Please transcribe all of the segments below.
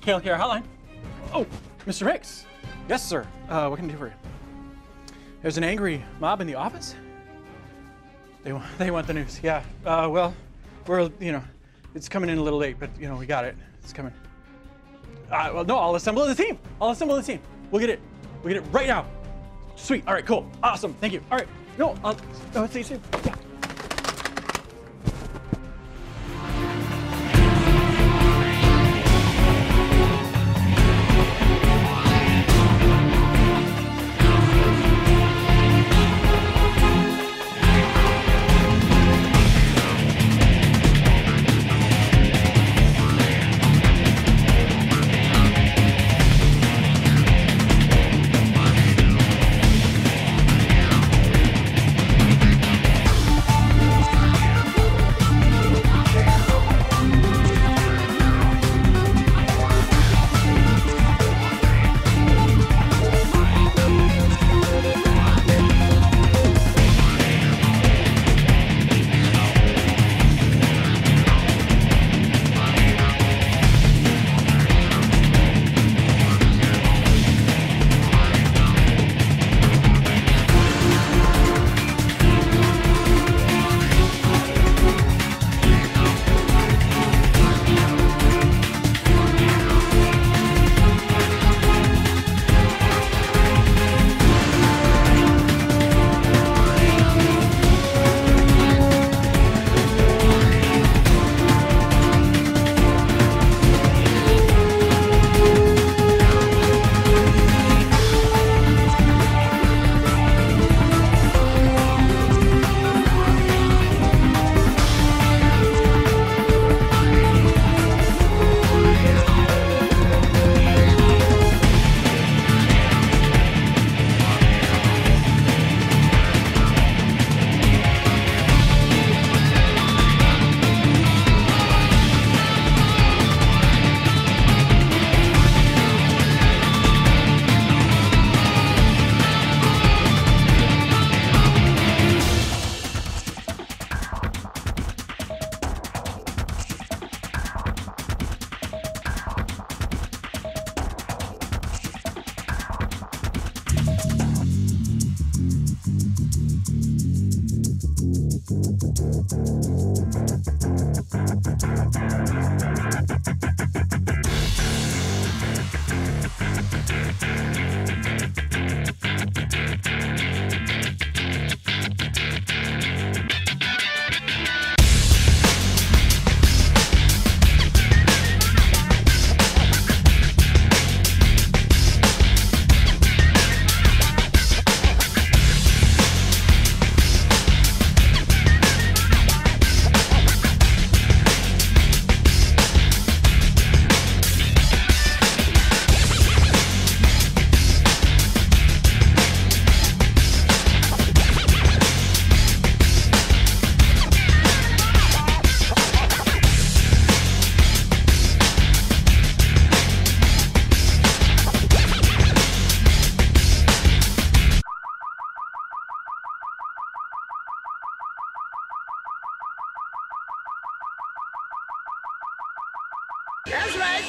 KLKR hotline. Oh, Mr. Mix. Yes, sir. What can I do for you? There's an angry mob in the office. They want the news. Yeah. Well, we're, it's coming in a little late, but we got it. It's coming. Well, no, I'll assemble the team. We'll get it right now. Sweet. All right, cool. Awesome. Thank you. All right. No, I'll see you soon. Yeah. That's right.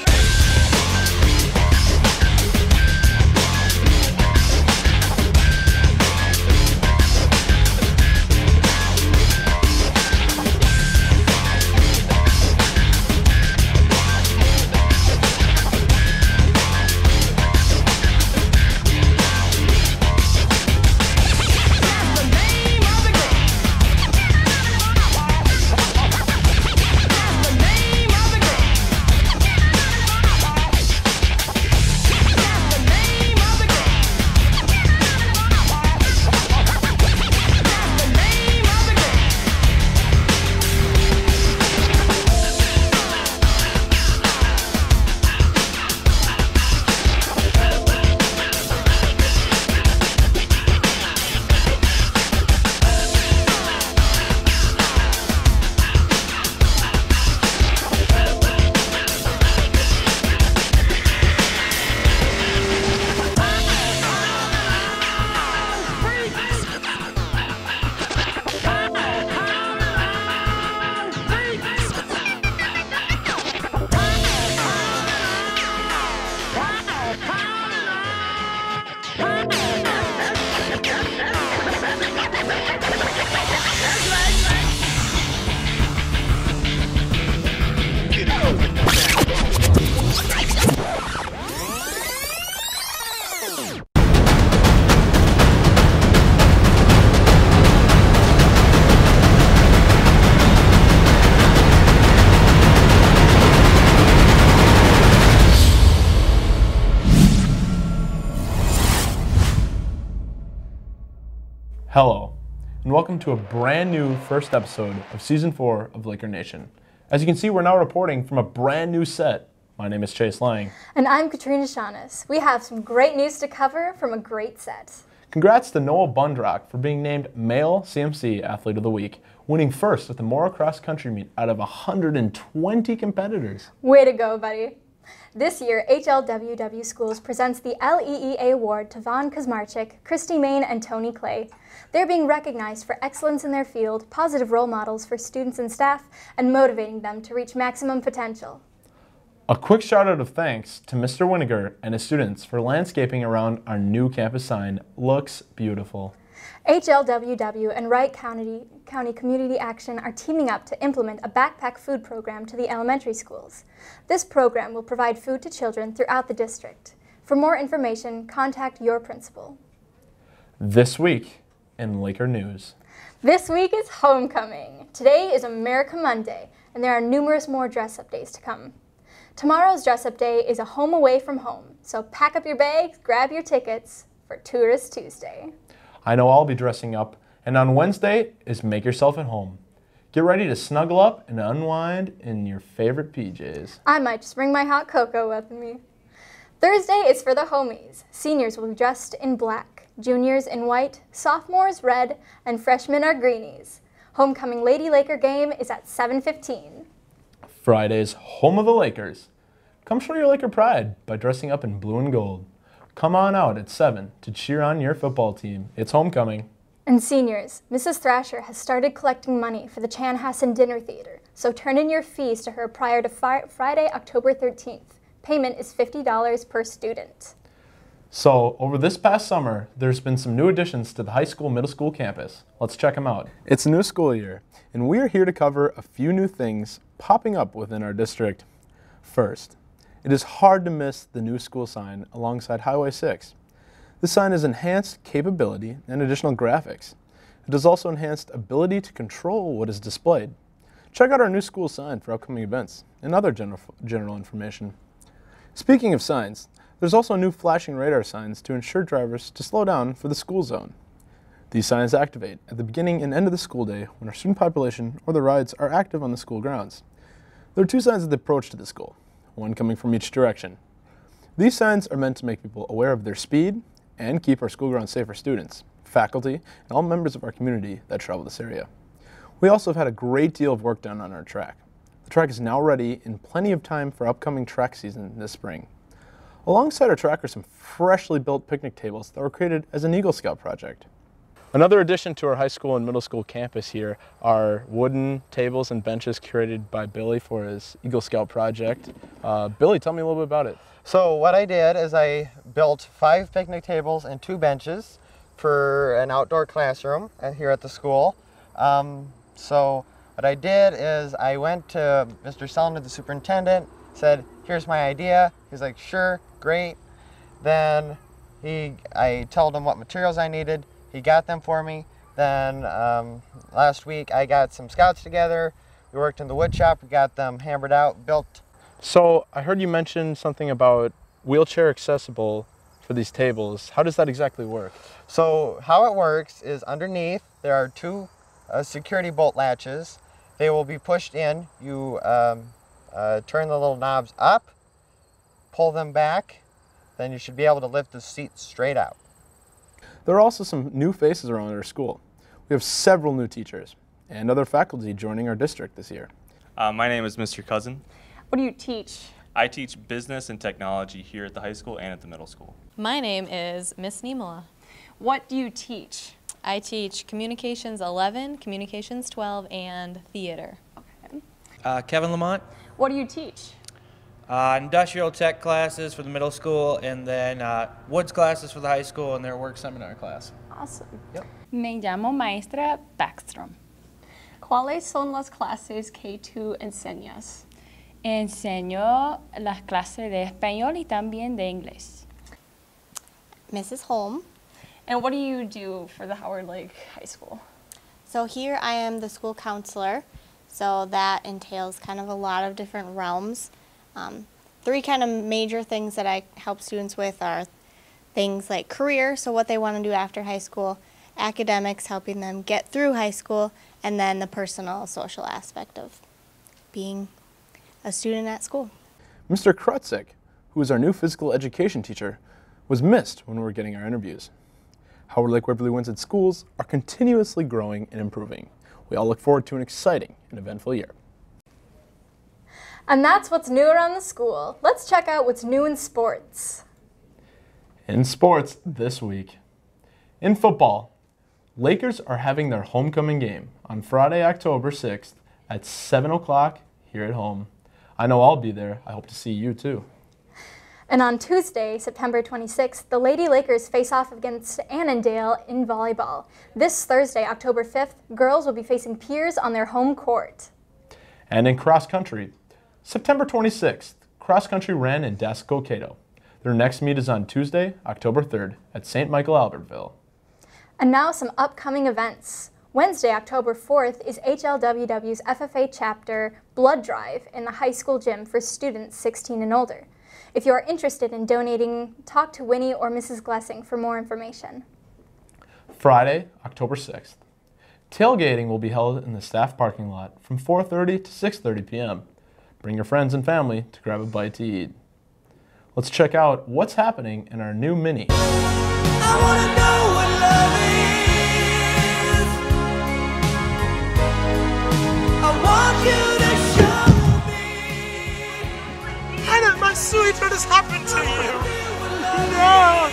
Hello, and welcome to a brand new first episode of Season 4 of Laker Nation. As you can see, we're now reporting from a brand new set. My name is Chase Lang. And I'm Katrina Shaughness. We have some great news to cover from a great set. Congrats to Noah Bundrock for being named Male CMC Athlete of the Week, winning first at the Mora Cross Country Meet out of 120 competitors. Way to go, buddy. This year, HLWW Schools presents the LEEA Award to Vaughn Kazmarczyk, Christy Main, and Tony Clay. They're being recognized for excellence in their field, positive role models for students and staff, and motivating them to reach maximum potential. A quick shout out of thanks to Mr. Winiger and his students for landscaping around our new campus sign. Looks beautiful. HLWW and Wright County Community Action are teaming up to implement a backpack food program to the elementary schools. This program will provide food to children throughout the district. For more information, contact your principal. This week in Laker News. This week is homecoming. Today is America Monday, and there are numerous more dress-up days to come. Tomorrow's dress-up day is a home away from home, so pack up your bags, grab your tickets for Tourist Tuesday. I know I'll be dressing up, and on Wednesday is Make Yourself at Home. Get ready to snuggle up and unwind in your favorite PJs. I might just bring my hot cocoa with me. Thursday is for the homies. Seniors will be dressed in black, juniors in white, sophomores red, and freshmen are greenies. Homecoming Lady Laker game is at 7:15. Friday's Home of the Lakers. Come show your Laker pride by dressing up in blue and gold. Come on out at 7 to cheer on your football team. It's homecoming. And seniors, Mrs. Thrasher has started collecting money for the Chanhassen Dinner Theater, so turn in your fees to her prior to Friday, October 13th. Payment is $50 per student. So, over this past summer, there's been some new additions to the high school, middle school campus. Let's check them out. It's a new school year, and we are here to cover a few new things popping up within our district. First, it is hard to miss the new school sign alongside Highway 6. This sign has enhanced capability and additional graphics. It has also enhanced ability to control what is displayed. Check out our new school sign for upcoming events and other general information. Speaking of signs, there's also new flashing radar signs to ensure drivers to slow down for the school zone. These signs activate at the beginning and end of the school day when our student population or the rides are active on the school grounds. There are two signs at the approach to the school, one coming from each direction. These signs are meant to make people aware of their speed and keep our school grounds safe for students, faculty, and all members of our community that travel this area. We also have had a great deal of work done on our track. The track is now ready in plenty of time for upcoming track season this spring. Alongside our track are some freshly built picnic tables that were created as an Eagle Scout project. Another addition to our high school and middle school campus here are wooden tables and benches curated by Billy for his Eagle Scout project. Billy, tell me a little bit about it. So what I did is I built 5 picnic tables and 2 benches for an outdoor classroom here at the school. So what I did is I went to Mr. Sullivan, the superintendent, said, here's my idea. He's like, sure, great. Then I told him what materials I needed. He got them for me. Then last week I got some scouts together. We worked in the wood shop. We got them hammered out, built. So I heard you mention something about wheelchair accessible for these tables. How does that exactly work? So how it works is underneath there are 2 security bolt latches. They will be pushed in. You turn the little knobs up, pull them back, then you should be able to lift the seat straight out. There are also some new faces around our school. We have several new teachers and other faculty joining our district this year. My name is Mr. Cousin. What do you teach? I teach business and technology here at the high school and at the middle school. My name is Miss Niemola. What do you teach? I teach Communications 11, Communications 12, and Theater. Okay. Kevin Lamont. What do you teach? Industrial tech classes for the middle school, and then woods classes for the high school, and their work seminar class. Awesome. Yep. Me llamo Maestra Backstrom. ¿Cuáles son las clases que tú enseñas? Enseño las clases de español y también de inglés. Mrs. Holm. And what do you do for the Howard Lake High School? So here I am the school counselor, so that entails kind of a lot of different realms. Three kind of major things that I help students with are things like career, so what they want to do after high school, academics, helping them get through high school, and then the personal, social aspect of being a student at school. Mr. Krutzik, who is our new physical education teacher, was missed when we were getting our interviews. Howard Lake Waverly Winston schools are continuously growing and improving. We all look forward to an exciting and eventful year. And that's what's new around the school. Let's check out what's new in sports. In sports this week. In football, Lakers are having their homecoming game on Friday, October 6th at 7 o'clock here at home. I know I'll be there. I hope to see you too. And on Tuesday, September 26th, the Lady Lakers face off against Annandale in volleyball. This Thursday, October 5th, girls will be facing Piers on their home court. And in cross country, September 26th, cross country ran in Dasco Cato. Their next meet is on Tuesday, October 3rd at St. Michael Albertville. And now some upcoming events. Wednesday, October 4th is HLWW's FFA chapter blood drive in the high school gym for students 16 and older. If you are interested in donating, talk to Winnie or Mrs. Glessing for more information. Friday, October 6th. Tailgating will be held in the staff parking lot from 4:30 to 6:30 p.m. Bring your friends and family to grab a bite to eat. Let's check out what's happening in our new mini. I wanna know what love is. I want you to show me. Hannah, my sweet, what has happened to you? No!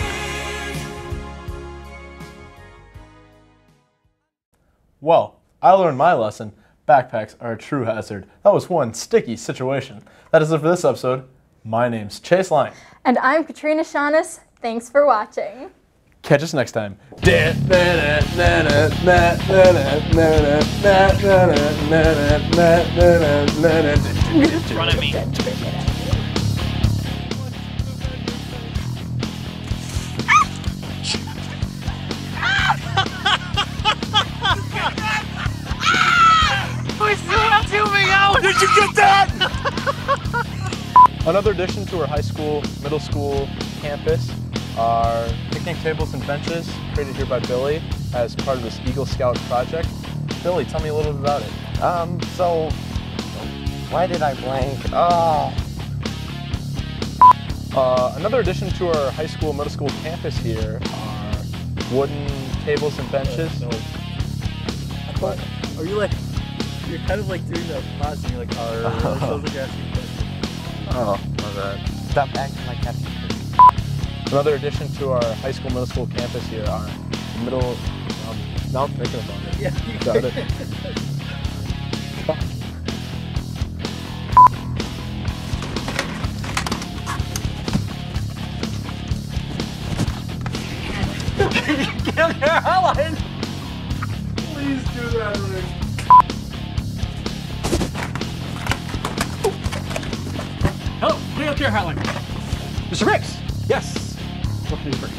Well, I learned my lesson. Backpacks are a true hazard. That was one sticky situation. That is it for this episode. My name's Chase Line. And I'm Katrina Shaughness. Thanks for watching. Catch us next time. Run at me. We're still tubing out! Did you get that? Another addition to our high school, middle school campus are picnic tables and benches created here by Billy as part of this Eagle Scout project. Billy, tell me a little bit about it. So why did I blank? Oh. Another addition to our high school, middle school campus here are wooden tables and benches. But are you like, you're kind of like doing the pause and you're like, oh, Oh, my bad. Stop acting like that. Another addition to our high school, middle school campus here are middle. Now I'm thinking about it. Yeah, you got it. KLKR hotline! Please do that, Rick. Hello, KLKR hotline. Mr. Ricks. Yes. What can I do for you?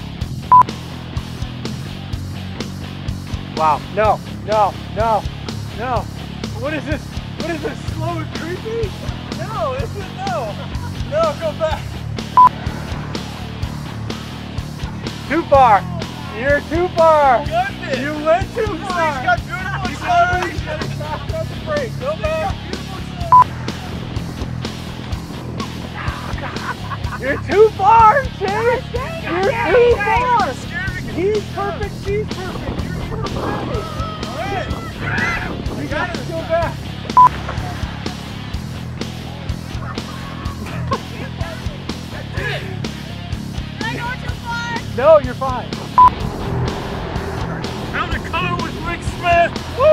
Wow. No. No. No. No. What is this? What is this? Slow and creepy? No, this is no. No, go back. Too far. You're too far. Goodness. You went too far. He's got beautiful acceleration. That's great. Go back. You're too far, Chase. You're too far. He's perfect. She's perfect. You're perfect. All right. We got to go back. Did I go too far? No, you're fine. Found the color with Rick Smith. Woo!